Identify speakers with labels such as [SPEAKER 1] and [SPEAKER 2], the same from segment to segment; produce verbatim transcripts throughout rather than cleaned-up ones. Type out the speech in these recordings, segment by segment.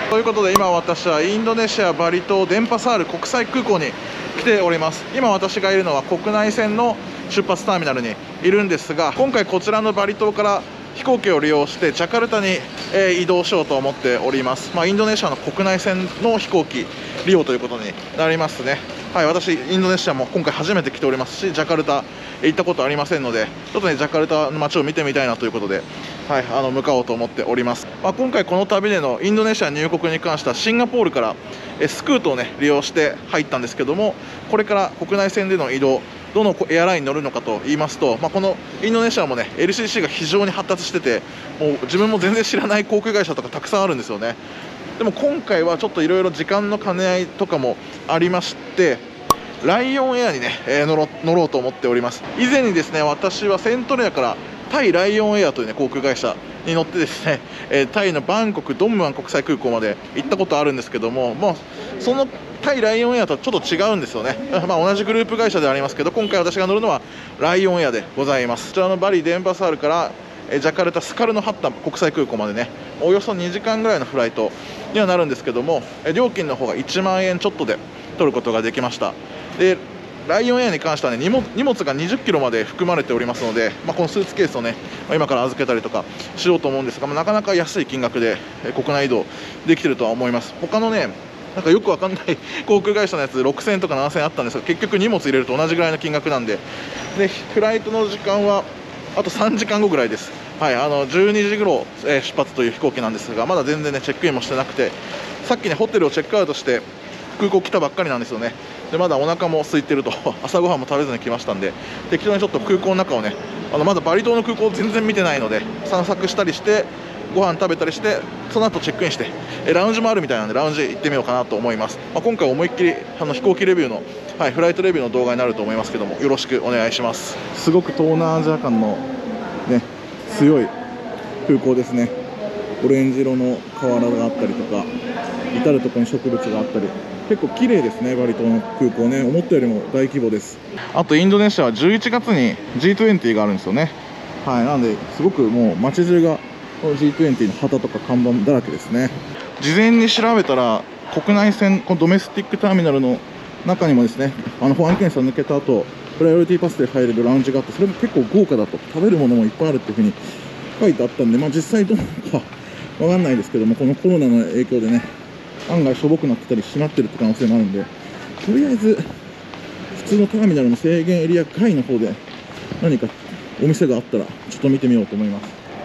[SPEAKER 1] ということで、今私はインドネシアバリ島デンパサール国際空港に来ております。今私がいるのは国内線の出発ターミナルにいるんですが、今回こちらのバリ島から飛行機を利用してジャカルタに、えー、移動しようと思っております。まあ、インドネシアの国内線の飛行機利用ということになりますね。はい、私インドネシアも今回初めて来ておりますし、ジャカルタ行ったことありませんので、ちょっとねジャカルタの街を見てみたいなということで、はい、あの向かおうと思っております。まあ、今回この旅でのインドネシア入国に関してはシンガポールからえスクートをね利用して入ったんですけども、これから国内線での移動、どのエアラインに乗るのかと言いますと、まあ、このインドネシアもね エルシーシー が非常に発達してて、もう自分も全然知らない航空会社とかたくさんあるんですよね。でも今回はちょっといろいろ時間の兼ね合いとかもありまして、ライオンエアにね、えー、乗ろ乗ろうと思っております。以前にですね、私はセントレアからタイライオンエアという、ね、航空会社に乗ってですね、えー、タイのバンコクドンムアン国際空港まで行ったことあるんですけども、まあ、そのタイライオンエアとはちょっと違うんですよね。まあ、同じグループ会社ではありますけど、今回私が乗るのはライオンエアでございます。こちらのバリデンパサールからジャカルタスカルノハッタ国際空港までね、およそにじかんぐらいのフライトにはなるんですけども、料金の方がいちまんえんちょっとで取ることができました。でライオンエアに関してはね、荷物、荷物がにじゅっキロまで含まれておりますので、まあ、このスーツケースをね、まあ、今から預けたりとかしようと思うんですが、まあ、なかなか安い金額で国内移動できてるとは思います。他のね、なんかよくわかんない航空会社のやつろくせんえんとかななせんえんあったんですが、結局荷物入れると同じぐらいの金額なんで、でフライトの時間はあとさんじかんごぐらいです。はい、あのじゅうにじ頃、えー、出発という飛行機なんですが、まだ全然ねチェックインもしてなくて、さっきねホテルをチェックアウトして空港来たばっかりなんですよね。でまだお腹も空いてると朝ごはんも食べずに来ましたんで、適当にちょっと空港の中をね、あのまだバリ島の空港全然見てないので散策したりしてご飯食べたりして、その後チェックインしてえラウンジもあるみたいなんでラウンジ行ってみようかなと思います。まあ、今回思いっきりあの飛行機レビューの、はい、フライトレビューの動画になると思いますけども、よろしくお願いします。すごく東南アジア感のね強い空港ですね。オレンジ色の瓦があったりとか、至る所に植物があったり、結構綺麗ですね。バリ島の空港ね、思ったよりも大規模です。あとインドネシアはじゅういちがつに ジートゥエンティー があるんですよね。はい、なのですごくもう街中が ジートゥエンティー の旗とか看板だらけですね。事前に調べたら国内線、このドメスティックターミナルの中にもですね、あの保安検査抜けた後プライオリティパスで入れるラウンジがあって、それも結構豪華だと、食べるものもいっぱいあるっていうふうに書いてあったんで、まあ、実際どうなのかわかんないですけども、このコロナの影響でね案外しょぼくなってたり閉まってるって可能性もあるんで、とりあえず普通のターミナルの制限エリア外の方で何かお店があったらちょっと見てみようと思います。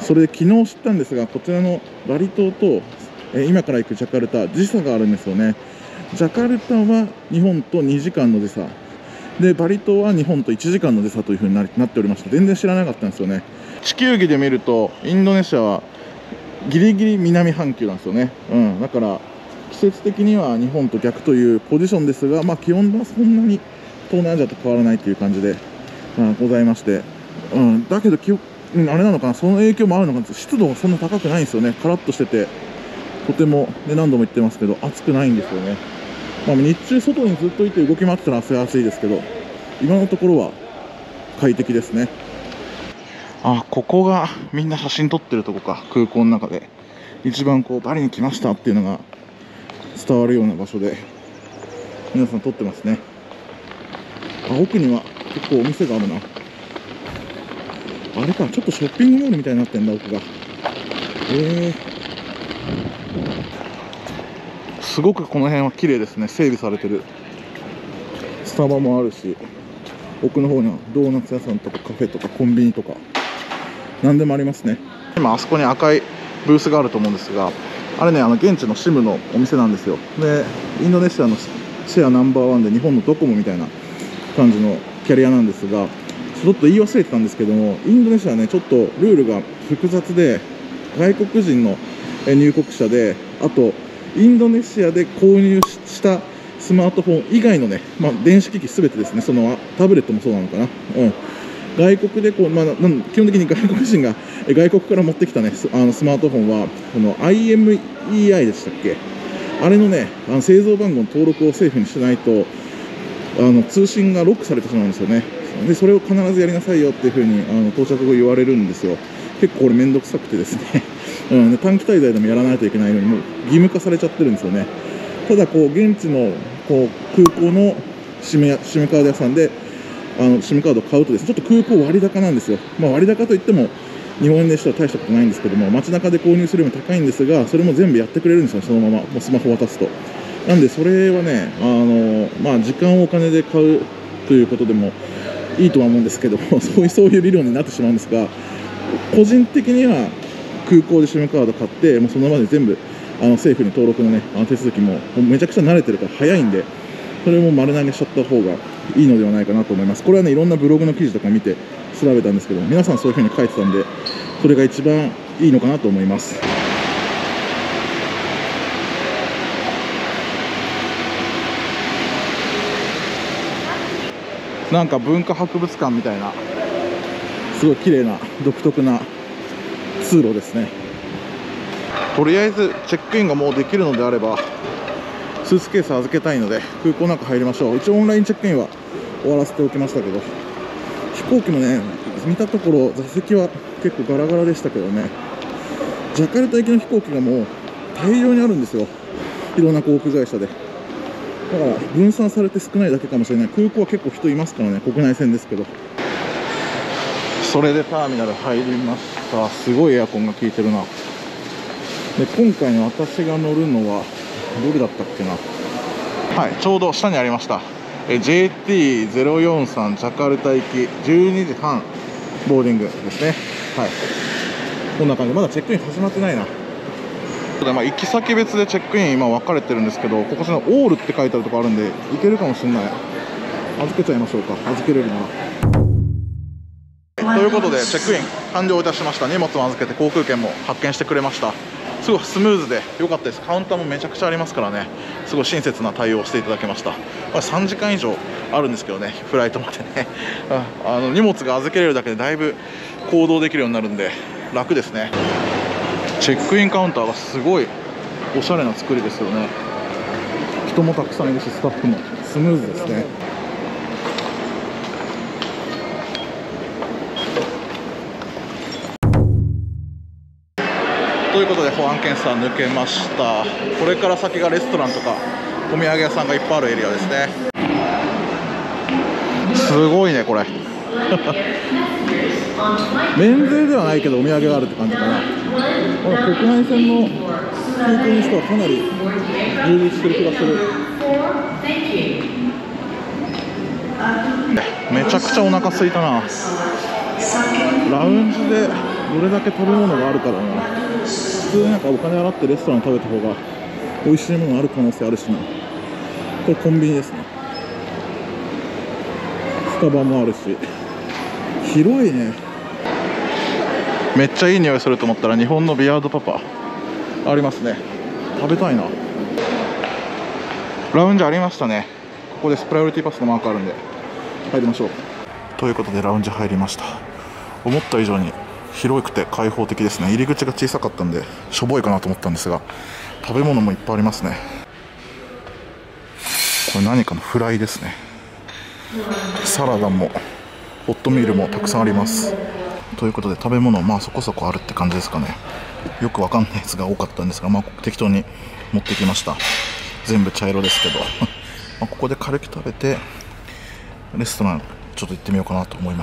[SPEAKER 1] それで昨日知ったんですが、こちらのバリ島と、えー、今から行くジャカルタ時差があるんですよね。ジャカルタは日本とにじかんの時差で、バリ島は日本といちじかんの時差という風になっておりまして、全然知らなかったんですよね。地球儀で見るとインドネシアはギリギリ南半球なんですよね。うん、だから季節的には日本と逆というポジションですが、まあ、気温はそんなに東南アジアと変わらないという感じで、まあ、ございまして、うん、だけど気、うん、あれなのかな、その影響もあるのかな、湿度がそんな高くないんですよね。カラッとしてて、とても、ね、何度も言ってますけど暑くないんですよね。まあ、日中外にずっといて動き回ってたら汗暑いですけど、今のところは快適ですね。あ、ここがみんな写真撮ってるとこか。空港の中で一番こうバリに来ましたっていうのが伝わるような場所で皆さん撮ってますね。あ、奥には結構お店があるな。あれか、ちょっとショッピングモールみたいになってんだ、奥が。えー、すごくこの辺は綺麗ですね。整備されてる。スタバもあるし、奥の方にはドーナツ屋さんとかカフェとかコンビニとか何でもありますね。今あそこに赤いブースがあると思うんですが、あれね、あの現地のシムのお店なんですよ。でインドネシアのシェアナンバーワンで日本のドコモみたいな感じのキャリアなんですが、ちょっと言い忘れてたんですけども、インドネシアはねちょっとルールが複雑で、外国人の入国者で、あとインドネシアで購入したスマートフォン以外のね、まあ、電子機器すべてですね、そのタブレットもそうなのかな、うん、外国でこう、まあ、なん基本的に外国人が外国から持ってきたねスあのスマートフォンはこの アイエムイーアイ でしたっけ、あれのねあの製造番号の登録を政府にしないとあの通信がロックされてしまうんですよね。でそれを必ずやりなさいよっていうふうにあの到着後言われるんですよ。結構これ面倒くさくてですねうん、短期滞在でもやらないといけないのにもう義務化されちゃってるんですよね。ただこう現地のこう空港の SIM や SIM カード屋さんであの SIM カードを買うとですね、ちょっと空港割高なんですよ。まあ、割高といっても日本円でしたら大したことないんですけども、街中で購入するよりも高いんですが、それも全部やってくれるんですよ、そのままもうスマホ渡すと。なんでそれはね、あのまあ、時間をお金で買うということでもいいとは思うんですけども、そういうそういう理論になってしまうんですが、個人的には空港で SIM カード買って、もうそのままで全部あの政府に登録のね、あの手続きももうめちゃくちゃ慣れてるから早いんで、それも丸投げしちゃった方がいいのではないかなと思います。これはね、いろんなブログの記事とか見て調べたんですけど、皆さんそういう風に書いてたんで、それが一番いいのかなと思います。なんか文化博物館みたいな、すごい綺麗な独特な通路ですね。とりあえずチェックインがもうできるのであれば、スーツケース預けたいので空港の中入りましょう。一応オンラインチェックインは終わらせておきましたけど、飛行機もね、見たところ座席は結構ガラガラでしたけどね、ジャカルタ行きの飛行機がもう大量にあるんですよ、いろんな航空会社で。だから分散されて少ないだけかもしれない。空港は結構人いますからね、国内線ですけど。それでターミナル入りました。すごいエアコンが効いてるな。で今回の私が乗るのはどれだったっけな。はい、ちょうど下にありました。え ジェーティーゼロよんさん ジャカルタ行きじゅうにじはんボーディングですね。はい、こんな感じ。まだチェックイン始まってないな。まあ、行き先別でチェックイン今分かれてるんですけど、ここのオールって書いてあるところあるんで行けるかもしれない。預けちゃいましょうか、預けれるなら。ということでチェックイン完了いたしました。荷物も預けて航空券も発見してくれました。すごいスムーズで良かったです。カウンターもめちゃくちゃありますからね、すごい親切な対応をしていただきました。まあ、さんじかん以上あるんですけどね、フライトまでねあの荷物が預けれるだけでだいぶ行動できるようになるんで楽ですね。チェックインカウンターがすごいおしゃれな作りですよね。人もたくさんいるし、スタッフもスムーズですね。ということで保安検査抜けました。これから先がレストランとかお土産屋さんがいっぱいあるエリアですね。すごいねこれ免税ではないけどお土産があるって感じかな。国内線の空港にしてはかなり充実してる気がする。めちゃくちゃお腹空いたな。ラウンジでどれだけ食べ物があるからな。普通になんかお金払ってレストラン食べた方が美味しいものある可能性あるしな。これコンビニですね。スタバもあるし広いね。めっちゃいい匂いすると思ったら日本のビアードパパありますね。食べたいな。ラウンジありましたね。ここです。プライオリティパスのマークあるんで入りましょう。ということでラウンジ入りました。思った以上に広くて開放的ですね。入り口が小さかったんでしょぼいかなと思ったんですが、食べ物もいっぱいありますね。これ何かのフライですね。サラダもホットミールもたくさんあります。ということで食べ物まあそこそこあるって感じですかね。よくわかんないやつが多かったんですが、まあ、適当に持ってきました。全部茶色ですけどまあここで軽く食べてレストランちょっと行ってみようかなと思います。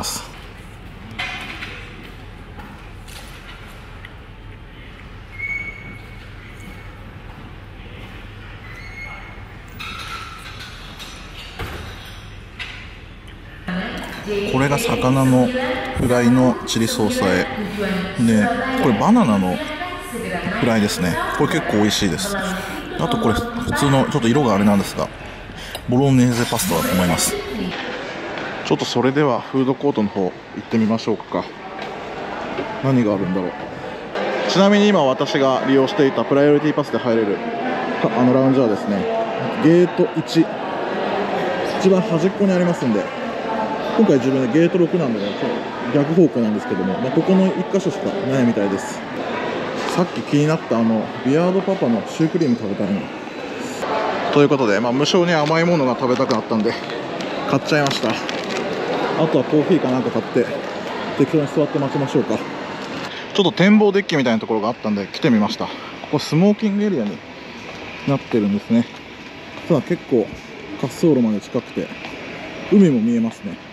[SPEAKER 1] これが魚のフライのチリソース和えで、これバナナのフライですね。これ結構美味しいです。あとこれ普通のちょっと色があれなんですがボロネーゼパスタだと思います。ちょっとそれではフードコートの方行ってみましょうか。何があるんだろう。ちなみに今私が利用していたプライオリティパスで入れるあのラウンジはですね、ゲートいち一番端っこにありますんで、今回自分でゲートろくなんでね、逆方向なんですけども、まあ、ここのいっ箇所しかないみたいです。さっき気になったあのビアードパパのシュークリーム食べたいな。ということで、まあ、無性に甘いものが食べたくなったんで買っちゃいました。あとはコーヒーかなんか買って適当に座って待ちましょうか。 ちょっと展望デッキみたいなところがあったんで来てみました。ここスモーキングエリアになってるんですね。ただ結構滑走路まで近くて海も見えますね。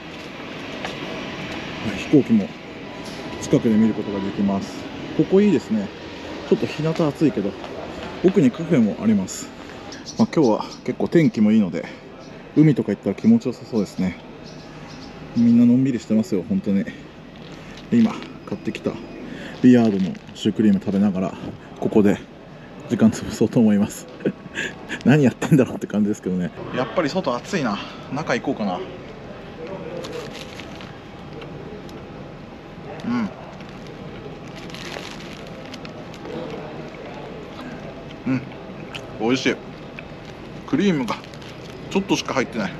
[SPEAKER 1] 飛行機も近くで見ることができます。ここいいですね。ちょっと日向暑いけど奥にカフェもあります。まあ、今日は結構天気もいいので海とか行ったら気持ちよさそうですね。みんなのんびりしてますよ本当に。今買ってきたビアードのシュークリーム食べながらここで時間潰そうと思います何やってんだろうって感じですけどね。やっぱり外暑いな。中行こうかな。うんうん、美味しい。クリームがちょっとしか入ってない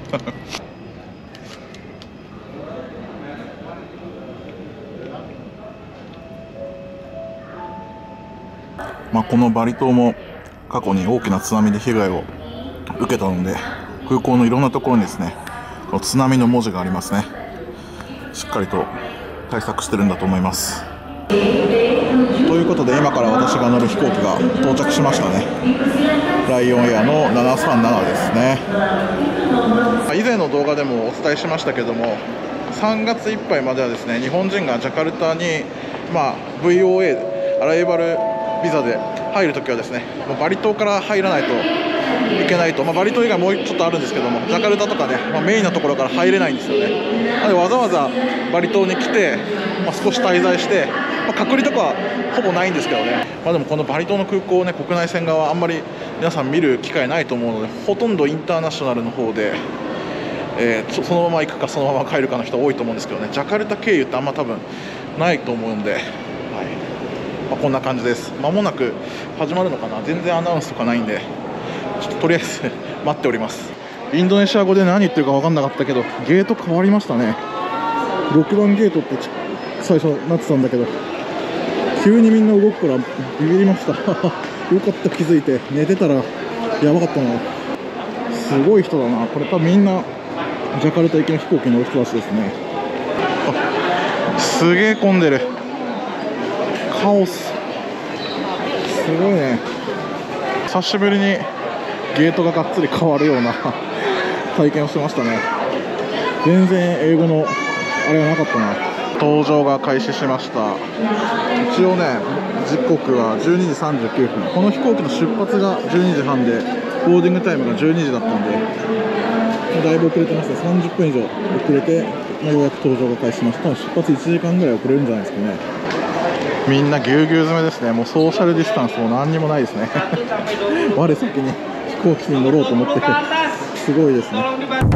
[SPEAKER 1] まあこのバリ島も過去に大きな津波で被害を受けたので、空港のいろんなところにですねこの津波の文字がありますね。しっかりと対策してるんだと思います。ということで今から私が乗る飛行機が到着しましたね。ライオンエアのななさんななですね。以前の動画でもお伝えしましたけども、さんがついっぱいまではですね日本人がジャカルタに、まあ、ブイオーエー アライバルビザで入るときはですねもうバリ島から入らないといけないと、まあ、バリ島以外もうちょっとあるんですけどもジャカルタとかね、まあ、メインなところから入れないんですよね。なのでわざわざバリ島に来て、まあ、少し滞在して、まあ、隔離とかはほぼないんですけどね、まあ、でもこのバリ島の空港ね国内線側はあんまり皆さん見る機会ないと思うのでほとんどインターナショナルの方で、えー、そのまま行くかそのまま帰るかの人多いと思うんですけどね、ジャカルタ経由ってあんま多分ないと思うんで、はい、まあ、こんな感じです。間もなく始まるのかな。全然アナウンスとかないんでちょっととりあえず待っております。インドネシア語で何言ってるか分かんなかったけどゲート変わりましたね。ろくばんゲートって最初なってたんだけど急にみんな動くからビビりましたよかった気づいて。寝てたらやばかったな。すごい人だな。これ多分みんなジャカルタ行きの飛行機に乗る人たちですね。あ、すげえ混んでる。カオス。すごいね。久しぶりにゲートががっつり変わるような体験をしてましたね。全然英語のあれがなかったな。搭乗が開始しました。一応ね時刻はじゅうにじさんじゅうきゅうふん。この飛行機の出発がじゅうにじはんでボーディングタイムがじゅうにじだったんでだいぶ遅れてました。さんじゅっぷん以上遅れて、まあ、ようやく搭乗が開始しました。出発いちじかんぐらい遅れるんじゃないですかね。みんなぎゅうぎゅう詰めですね。もうソーシャルディスタンスも何にもないですね我先に飛行機に乗ろうと思っててすごいですね。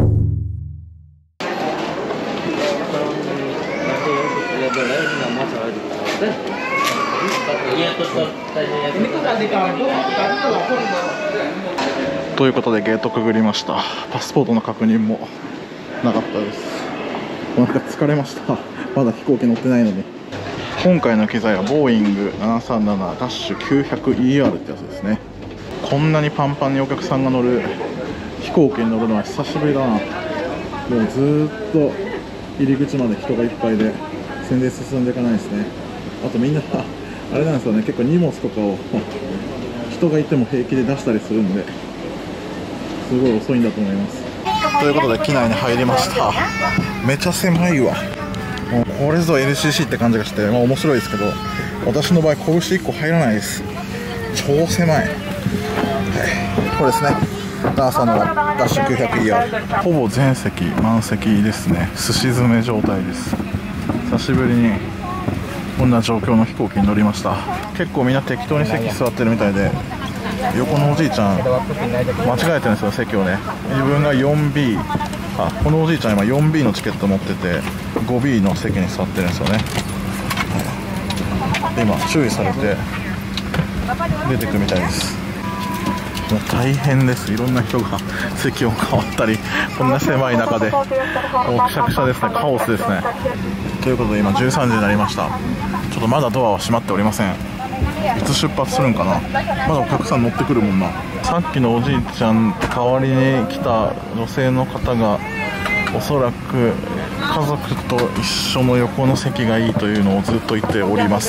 [SPEAKER 1] ということでゲートくぐりました。パスポートの確認もなかったです。なんか疲れました。まだ飛行機乗ってないのに。今回の機材はボーイングななさんななダッシュきゅうひゃくイーアール ってやつですね。こんなにパンパンにお客さんが乗る飛行機に乗るのは久しぶりだな。でもずーっと入り口まで人がいっぱいで全然進んでいかないですね。あとみんなあれなんですよね、結構荷物とかを人がいても平気で出したりするんですごい遅いんだと思います。ということで機内に入りました。めちゃ狭いわ。もうこれぞ エルシーシー って感じがして、まあ、面白いですけど私の場合拳いっこ入らないです。超狭い、はい、これですね。ダーサのダッシュ きゅうひゃくイーアール ほぼ全席満席ですね。寿司詰め状態です。久しぶりにこんな状況の飛行機に乗りました。結構みんな適当に席座ってるみたいで横のおじいちゃん間違えてるんですよ席をね。自分が よんビー、 あこのおじいちゃん今 よんビー のチケット持ってて ごビー の席に座ってるんですよね。今注意されて出てくみたいです。もう大変です。いろんな人が席を変わったりこんな狭い中でもうくしゃくしゃですね。カオスですね。ということで今じゅうさんじになりました。ちょっとまだドアは閉まっておりません。いつ出発するんかな。まだお客さん乗ってくるもんな。さっきのおじいちゃん代わりに来た女性の方がおそらく家族と一緒の横の席がいいというのをずっと言っております。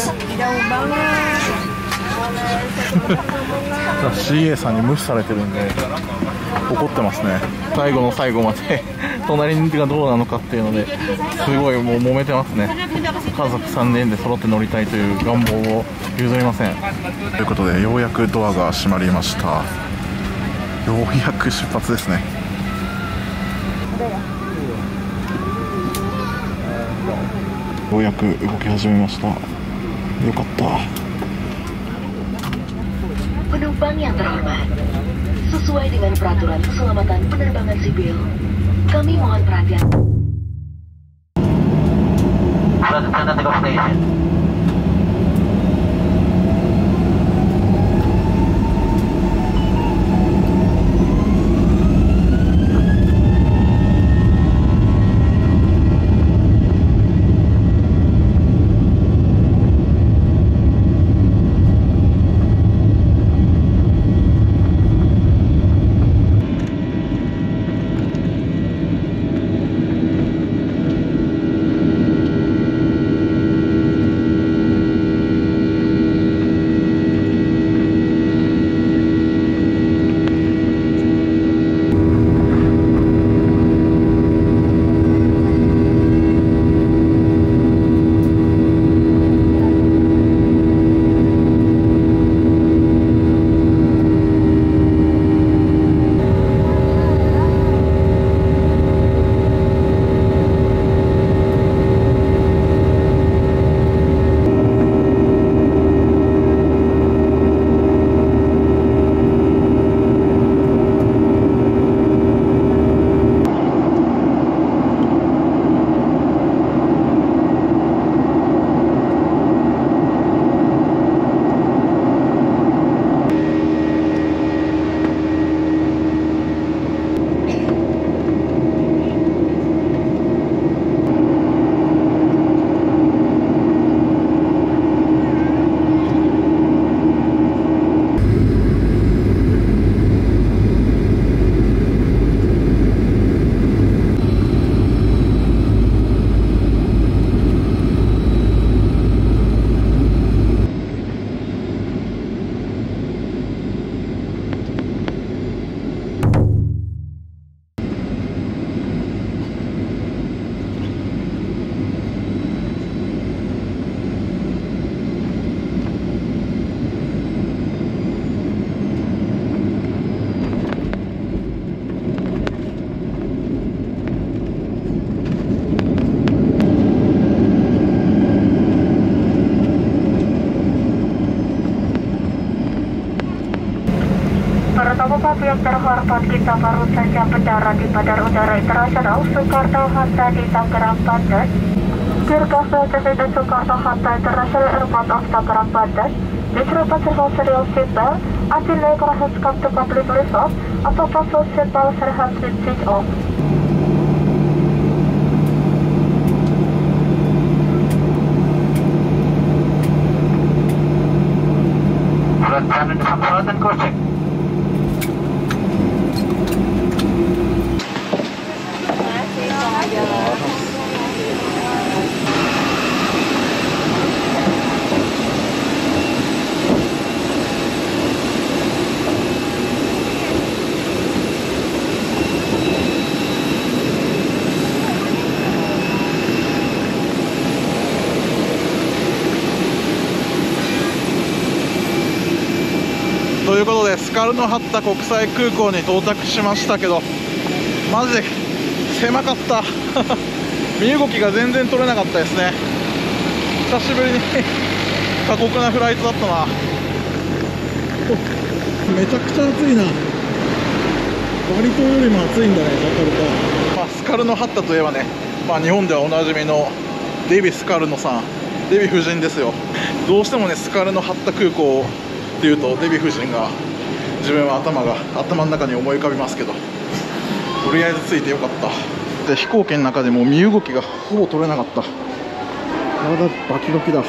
[SPEAKER 1] シーエー さんに無視されてるんで怒ってますね。最後の最後まで隣がどうなのかっていうのですごいもう揉めてますね。家族さんにんで揃って乗りたいという願望を譲りません。ということでようやくドアが閉まりました。ようやく出発ですね。ようやく動き始めました。よかった。
[SPEAKER 2] Penumpang yang terhormat, sesuai dengan peraturan keselamatan penerbangan sipil, kami mohon perhatian.
[SPEAKER 3] Yang terhormat, kita baru saja mendarat di Bandara Udara Internasional Soekarno-Hatta di Tangerang, Banten. Dirgasa Jasa Soekarno-Hatta International Airport of Tangerang, Banten. This represents serial seatbelt until labor has come to complete resolve. Upon passing seatbelt has been switched off.
[SPEAKER 4] Pelaksanaan kesempatan crossing.
[SPEAKER 1] ということでスカルノハッタ国際空港に到着しましたけど、マジで狭かった身動きが全然取れなかったですね。久しぶりに過酷なフライトだったな。めちゃくちゃ暑いな。バリ島よりも暑いんだね、ジャカルタ。まあ、スカルノハッタといえばね、まあ、日本ではおなじみのデヴィ・スカルノさん、デヴィ夫人ですよ。どうしてもねスカルノハッタ空港っていうとデヴィ夫人が自分は頭が頭の中に思い浮かびますけど、とりあえず着いてよかった。で飛行機の中でも身動きがほぼ取れなかった。体バキバキだ。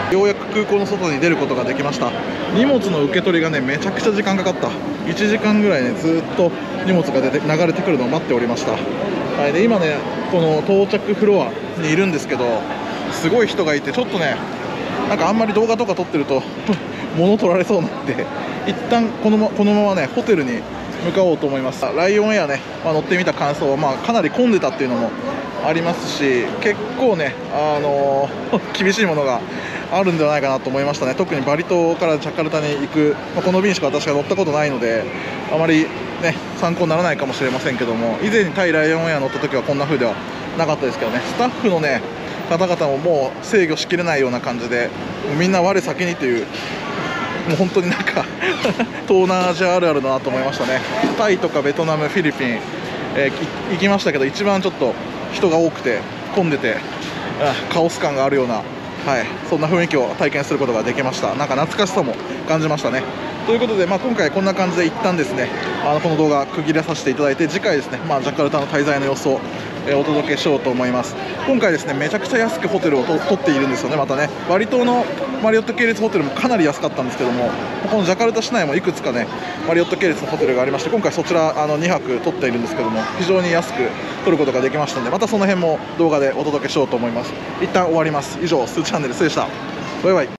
[SPEAKER 1] ようやく空港の外に出ることができました。荷物の受け取りがねめちゃくちゃ時間かかった。いちじかんぐらいねずっと荷物が出て流れてくるのを待っておりました。はい、で今ねこの到着フロアにいるんですけど、すごい人がいてちょっとねなんかあんまり動画とか撮ってると物取られそうなんで、一旦このまこのままねホテルに向かおうと思います。ライオンエアね、まあ、乗ってみた感想は、まあ、かなり混んでたっていうのもありますし、結構ね、あのー、厳しいものがあるんではないかなと思いましたね。特にバリ島からジャカルタに行く、まあ、この便しか私が乗ったことないのであまりね参考にならないかもしれませんけども、以前にタイライオンエア乗った時はこんな風ではなかったですけどね。スタッフのね方々ももう制御しきれないような感じで、みんな我先にという、もう本当になんか東南アジアあるあるだなと思いましたね。タイとかベトナム、フィリピン、えー、行きましたけど、一番ちょっと人が多くて混んでて、あカオス感があるような、はい、そんな雰囲気を体験することができました。なんか懐かしさも感じましたね。ということで、まあ、今回こんな感じで一旦ですねあのこの動画区切らさせていただいて、次回ですね、まあ、ジャカルタの滞在の様子をえお届けしようと思います。今回ですねめちゃくちゃ安くホテルをと取っているんですよね。またねバリ島のマリオット系列ホテルもかなり安かったんですけども、このジャカルタ市内もいくつかねマリオット系列のホテルがありまして、今回そちらあのにはく取っているんですけども、非常に安く取ることができましたので、またその辺も動画でお届けしようと思います。一旦終わります。以上スーチャンネルスーでした。バイバイ。